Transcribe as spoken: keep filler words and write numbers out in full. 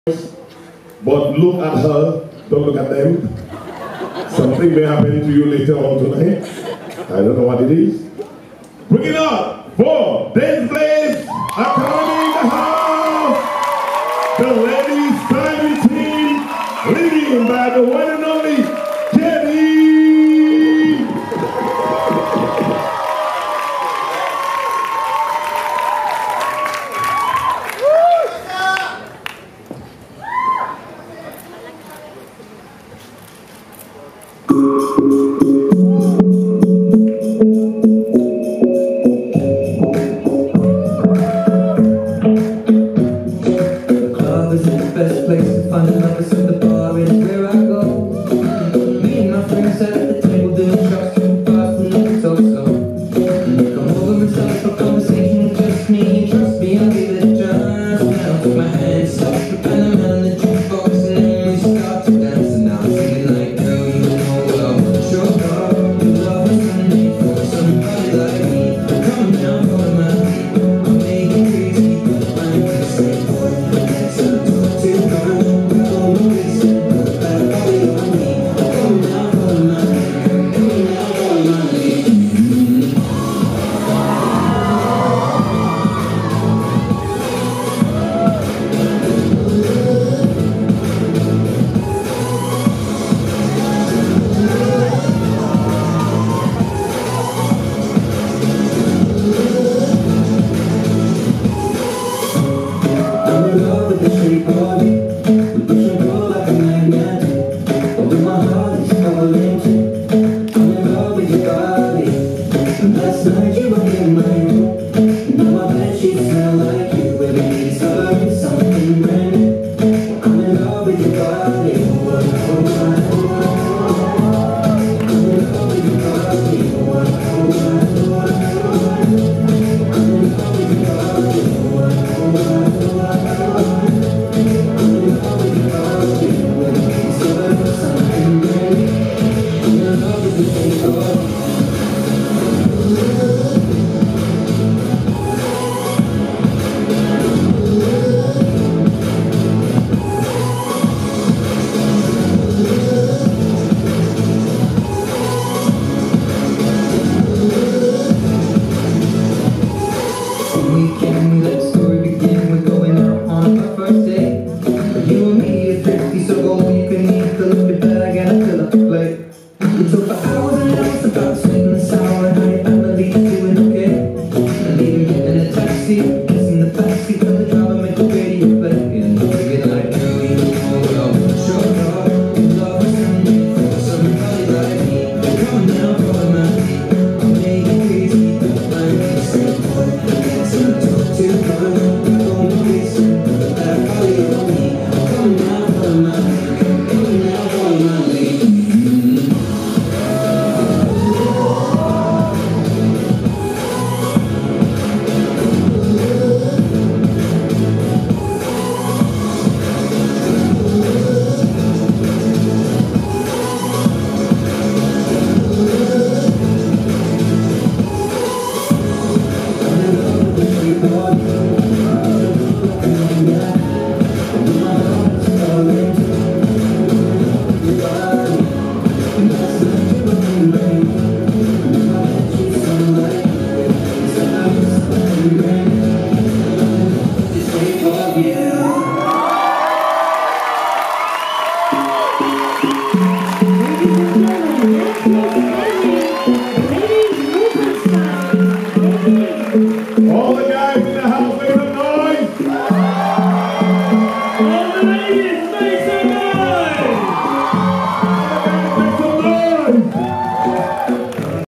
But look at her, don't look at them. Something may happen to you later on tonight. I don't know what it is. Bring it up for Dance Blaze Academy in the house. The ladies diving team, leading by the one and only Jenny. All the guys in the house.